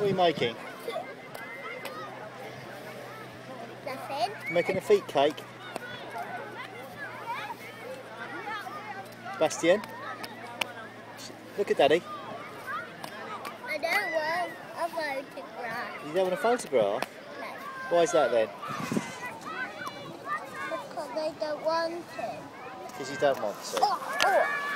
What are you making? Nothing. Making a feet cake? Sebastian? Look at Daddy. I don't want a photograph. You don't want a photograph? No. Why is that then? Because I don't want to. Because you don't want to. Oh.